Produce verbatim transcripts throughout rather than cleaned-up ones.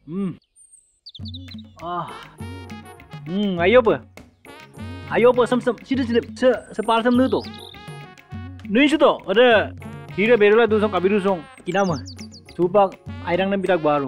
Hmm. Ah. Hmm, ayo apa? Ayo apa sem sem sini sini se sepal sem nu to. Nui su to ada hira berula dusong kabiru song kinama. Supak airang nem bitak baru.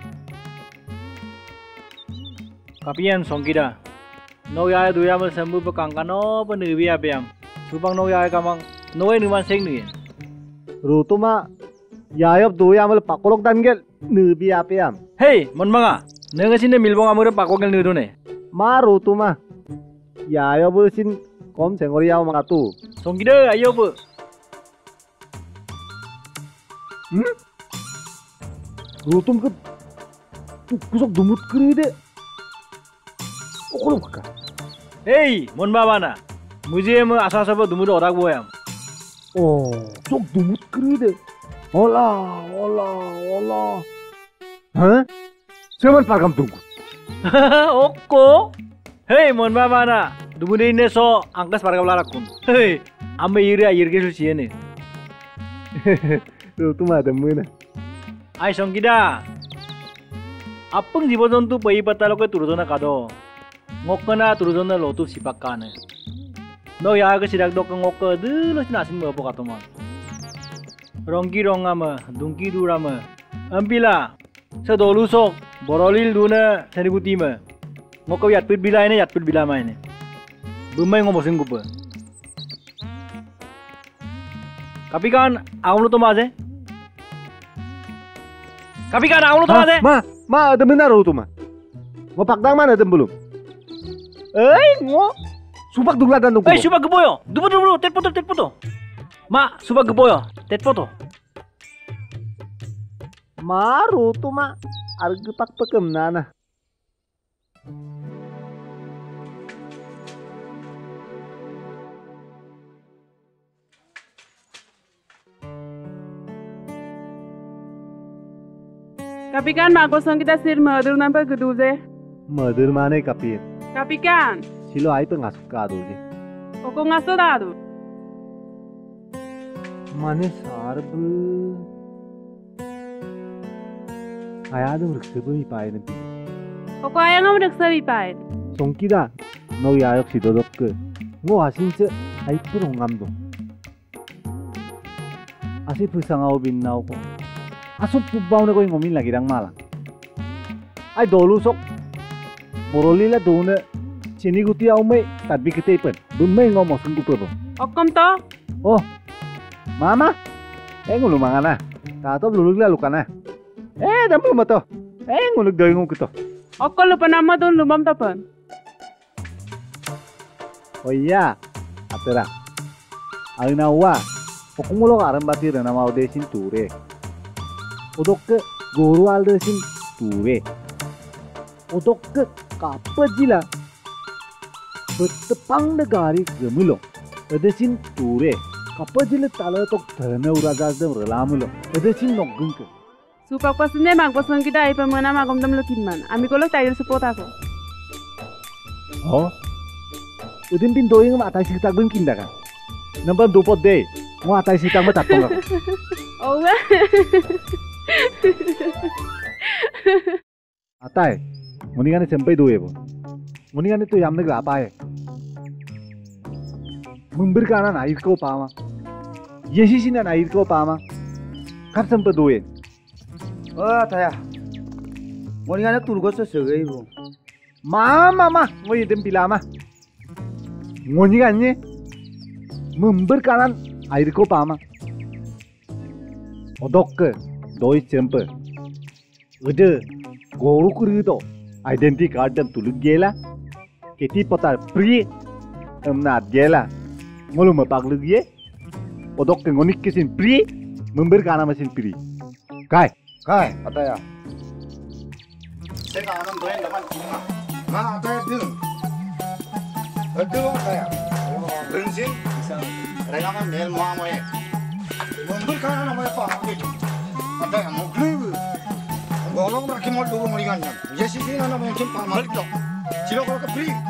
Kapian song kira. No ya du ya mal sembu pakangkano pa nubi apiam. Supang no ya kamang no ay numan seng nuyen. Rutuma yayop du ya mal pakolok dangel nubi apiam. Hey, mon manga. Nenga sini milbong amure pakogel nudu ne. Ma rutuma yayop sin kom sengori yaw mangatu. Song kira ayo apa? Hmm? Rutum ke tu kusok dumut kiri de. Okolok ka. Hey, mon babana. मुझे म आशा सब दुमुर ओराक बोयाम Oh, sok dumut kiri Ola, ola, ola. Hah? Seman parkam tunggu. Oko. Hey, mon baba na. Dumuri ne so angkas parkam larakun. Hey, amme iri ayir ke suci ne. Tuh, tuh mah temu na. Ai songkida. Apeng jibojon tu pai patalo ke turujona kado. Ngokana turujona lotu sipakane. No ya ke sidak dok ngok de lo sinasin mo po katoman. Rongki rongama, dungki durama. Ampila. Sa dolu sok borolil duna sanibuti ma. Ngok yat pit bila ini yat pit bila ma ini. Bumai ngomosin gupa. Tapi kan aku lu to maje. Tapi kan aku lu to maje. Ma, ma ada benar lu tuh ma. Mau pakdang mana ada belum? Eh, ngo. Supak dulu dan tunggu. Eh, supak geboyo. Dubu dubu, tet foto, tet foto. Ma, supak geboyo, tet foto. Maru tuh ma. Arge pak pekem nana. Kapikan magosong kita sir murder nampak geduze. Murder mana kapir? Kapikan. Silo ay pengasuk kado je. Oko ngaso dadu. Mane sarbu. Ayado ruksebu mi pae nabi. Oko ayang am ruksa bipain. Songkida. No yayok sidodok ke. Ngo asin se ay purong ngamdo. Asi pusangau bin nau ko. Asuk pubau na ko ngomin lagi dang malang. Ay dolu sok. Borolila dona. Sini guti au mai tapi kita ipan. Bumai ngomong sungguh pedo. Okom to? Oh, mama. Eh ngulu mangana. Tato belum lalu kana. Eh dah belum to. Eh ngulu dari ngulu kita. Oko lupa nama don lumam tapan. Oh iya. Atera. Alina wa. Pokumulo aram batir nama odesin ture. Odok ke guru aldesin ture. Odok ke kapajila. Betepang negari gemulo, edesin ture, kapajile tala tok thana urajas dem relamulo, edesin noggung ke. Supak pasne magosong kita ay pamana magom dam lukinman. Ami ko lo tayo support ako. Oh, udin pin doing ma atai sitak bing kinda kan. Nampan dupot deh, mau atai sitak ma tatong ako. Oh. Atai, mendingan sampai dua ya, mendingan itu yang negara apa ya? Memberikan air kau pama, Yesus ini air kau pama, kap sampai dua. Oh, taya, mendingan itu turgo sesuai bu. Mama, mama, mau idem pilama, mendingannya memberikan air kau pama, odok ke doi sampai, udah guru kurido, identity card dan tuluk gela, keti potar free, emnat gela. Ngolu mapak lagi ye, odok ke ngonik kesin pri, member kana mesin pri. Kai, Kai, ataya. Saya kangen doyan dapat cuma. Mana ataya dulu? Dulu ataya. Bensin, mereka kan mel mau mau ya. Member kana nama apa? Ataya mau beli. Golong berarti mau dulu meringannya. Jadi sih nama mungkin pamal itu. Cilo kalau ke pri.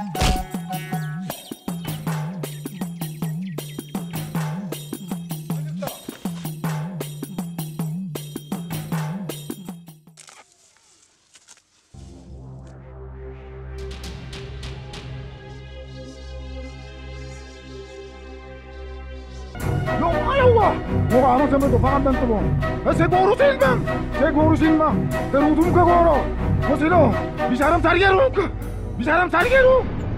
wah, mau ano sampai tuh pangan dan tuh. Eh, saya ngurusin bang, saya ngurusin bang. Terudum ke goro. Kau sino, bisa ram cari lu, bisa ram cari lu.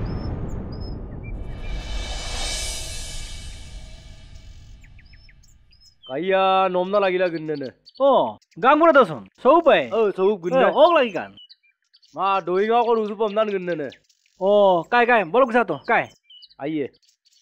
Kaya nomna lagi lah genne ne. Oh, ganggu ada son. Sopai. Oh, so genne. Oh, lagi kan. Ma doi nga ko rusu pam nan genne ne. Oh, kai kai, bolok ke satu, kai. Aiye.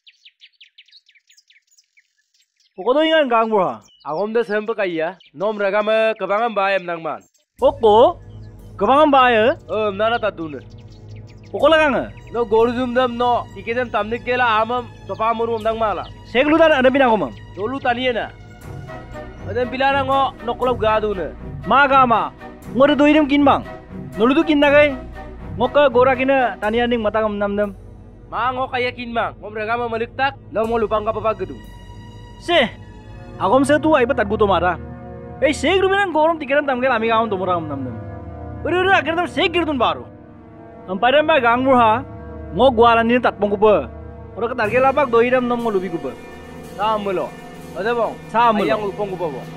Pokok doi kan ganggu ha. Agom de sempe kaya. Nom raga me kebangan bayam nang man. Pokok, kebangan bayar. Oh, nana tatune. Pokok lah kan. No goru zum dam no. Ikedem tamnik kela amam topa murum nang mala. Seglu dan ada bina komam. Dolu taniye na. Adem pilana ngo nokolop gadu ne. Maga ma, ngore doi dem kin bang. Nolu tu kin nagai. Ngoka gora kina tanian ning mata kam nam nam. Ma ngo kaya kin mang. Ngom raga me maliktak. Lo mo lupang ka papa gedu. Se, agom se tu aiba tadbu to mara. Eh seglu bina gorom tikiran tamgel ami gaun tomora kam nam nam. Ure ure akhir tam segir tun baru. Amparan ba ganggu ha. Ngo gwalan ni tatpong kupa. Ora ketargel apa doi dem nom ngolubi kupa. Samulo. Ada bang. Samulo. Ayang lupang kupa bang.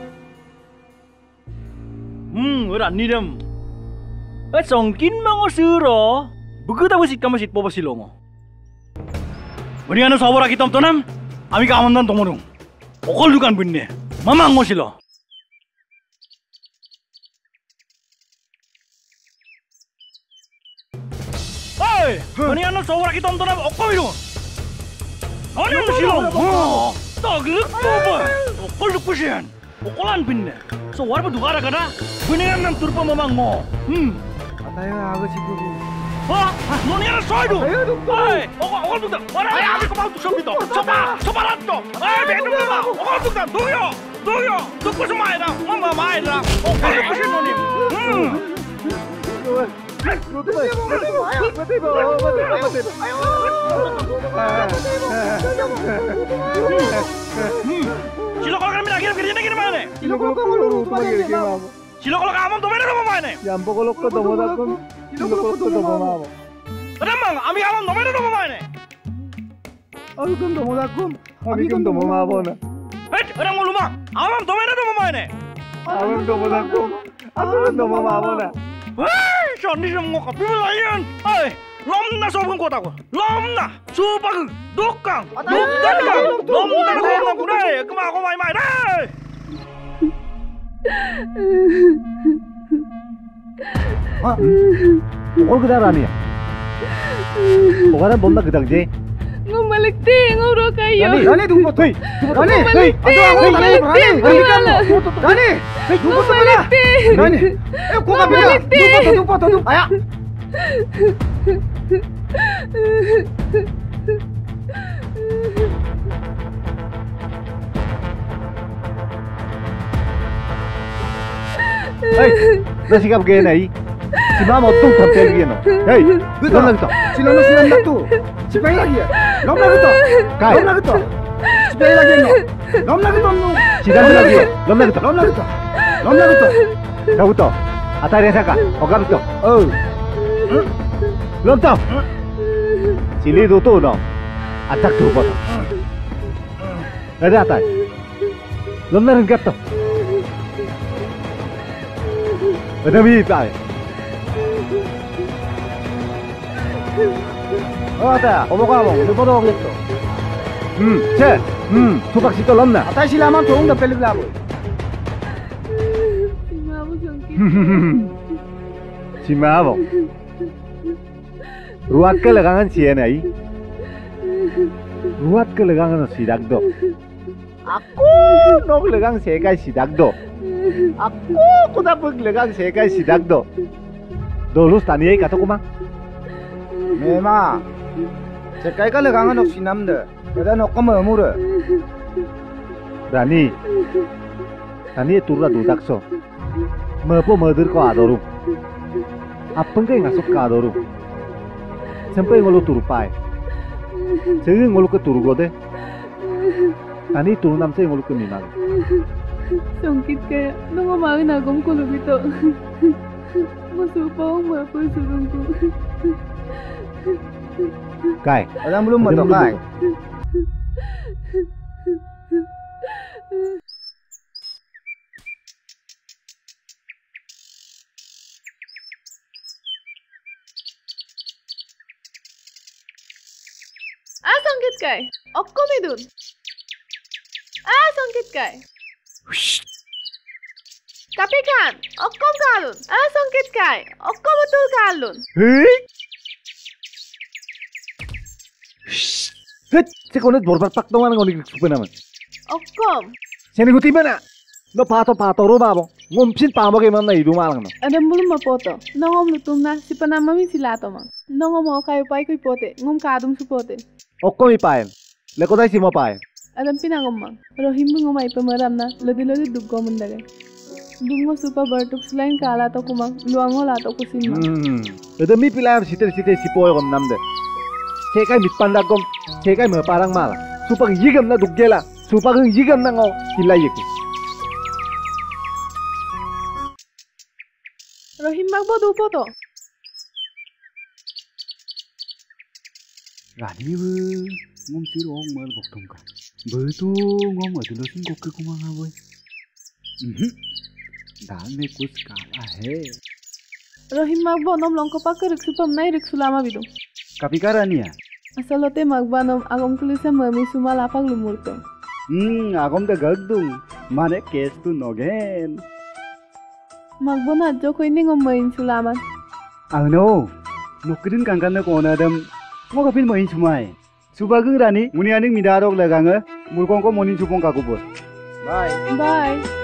Hmm, ora ni dem. Eh songkin mango suro. Begitu aku sih kamu sih popo silongo. Beri anu sabora kita tonam. Ami kaman dan tomorong. Okol dukan bunne. Mama ngosilo. Hey, beri anu sabora kita tonam. Okol itu. Ani ngosilo. Oh, taglek popo. Okol dukusian. Okolan bunne. So war pa dukara kana. Bunne kan turpa mama ngo. Hmm. Tayo aga siguro. Wah, noni ada soy tu. Hey, okol okol tu. Mana ada kau mau tu sopi tu. Sopa, sopa rato. Hey, betul betul. Okol tu kan, tuyo, tuyo. Tu kau semai dah, mama mai dah. Okol tu kau noni. Hmm. Silo kalau kami lagi kerjanya gini mana? Silo kalau kamu lurus lagi ke mama. Silo kalau kamu tu mana rumah mana? Jampo kalau kau tu mana pun. Silo kalau kau tu mama. Kenapa? Ami kamu tu mana rumah mana? Aku kan tu mana aku. Aku kan tu mama mana. Hei, orang mau lumah. Kamu tu mana rumah mana? Aku tu mana aku. Aku kan tu mama mana. Hei, Johnny semua kopi melayan. Hei, lomna sobong kota ko. Lomna, supag, dukang, dukang, lomna ko na ko dai. Kema ko mai mai dai. Ah, okol kita rani ya. Pokoknya bomba kita je. Ngumalik ti, nguro kayo. Rani, Rani tunggu tuh. Rani, Ngumalik ti, ngumalik ti, wala. Rani, tunggu tuh mana? Rani, eh kok nggak bisa? Tunggu, tunggu, tunggu, ayah. Hei, udah sikap gini nih. Si mama tuh tampil gini. Hei, lom lagi tuh. Si Lono si Lono tuh. Si Pei lagi ya. Lom lagi tuh. Kai. Lom lagi tuh. Si Pei lagi no. Lom lagi tuh. Si Dan lagi. Lom lagi tuh. Lom lagi tuh. Lom lagi tuh. Tahu tuh. Atas yang saka. Oke tuh. Oh. Lom tuh. Si Li tuh tuh no. Atak tuh pot. Ada atas. Lom lagi gap tuh. Ada bisa. Oh, ada. Omong kamu, ini bodoh gitu. Hmm, cek. Hmm, suka situ lomna. Atas si Lama tuh udah pelik lah. Mama songkin. Si Mamo. Ruat ke legangan si Enai. Ruat ke legangan si Dagdo. Aku nok legang sekai si Dagdo. Aku kuda pun legang sekai si Dagdo. Dolus taniai kata kuma. Memang. Sekai kan legangan nok sinam deh. Kita nok kamu murah. Rani. Rani turra dudakso. Mepo medir ko adoru. Apa nggak ngasuk ke adoru? Sampai ngolu turupai. Sehingga ngolu ke turu gode. Rani turu nam se ngolu ke minang. Songkit kaya nangamain agom ko lubito. Masupang mapo surungku. Kai. Ada belum betul Kai. kai. Okkom idun. Ah, songkit kai. Kapi kan, okkom kalun. Ah, songkit kai. Okkom betul kalun. Hei. Hei, sekolah borbat pak dong orang ngonik supen aman. Okkom. Sini guti mana? No pato pato rumah bang. Ngomsin pamo ke mana ibu malang no. Adam belum mapoto. Nongom lutum na si panama mi silato mang. Nongom mau kayu pai kui pote. Ngom kadum supote. Okkom ipain. Leko dai simo pain. Adam pinangom mang. Rohim ngom ai pemaram na. Lodi lodi duggo mendale. Dungo super bertuk selain kala to kumang. Luango la to kusin mang. Hmm. Ada mi pilar siter siter sipo kom namde. Sekai mit pandagom. Sekai me parang mala. Supang yigam na duggela. Supang yigam na ngo kilayeku. Rohim magbo dupo to. Rani bu, ngom sih orang mal boktom kan. Betul ngom ada losin kok ke kumang awe. Mhm. Dah me kus kala hai. Rohim magbo nom longko pakai riksu pam nai riksu lama bidu. Kapika Rani ya? Asalote magba nom agom kulisa mami suma lapag lumurto. Hmm, agom dah gagdung. Mana kes tu nogen. Magbo na joko ini ngom main sulaman. Ano, nukirin kangkan na kona dam. Mo kapin main sumai. Subageng Rani, muni aning midarok lagange. Mulkong ko monin supong kakubur. Bye. Bye.